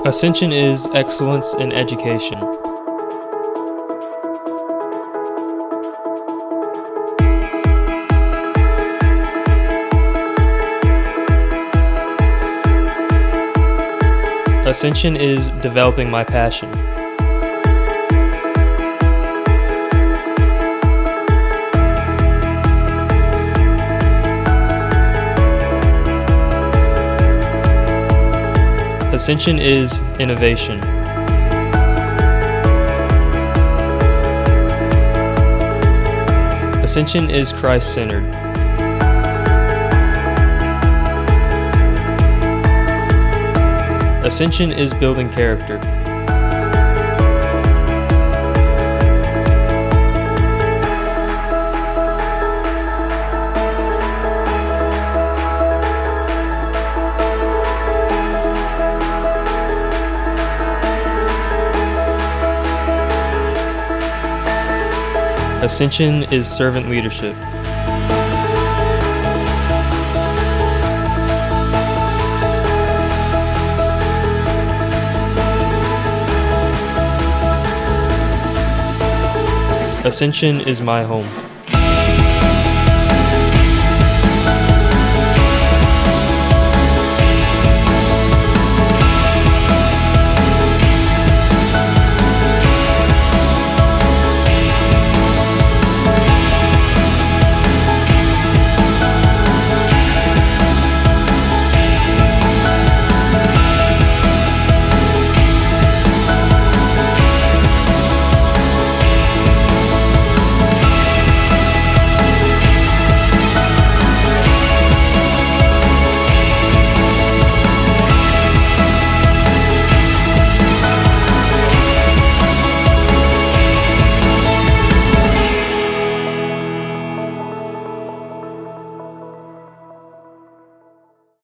Ascension is excellence in education. Ascension is developing my passion. Ascension is innovation. Ascension is Christ-centered. Ascension is building character. Ascension is servant leadership. Ascension is my home.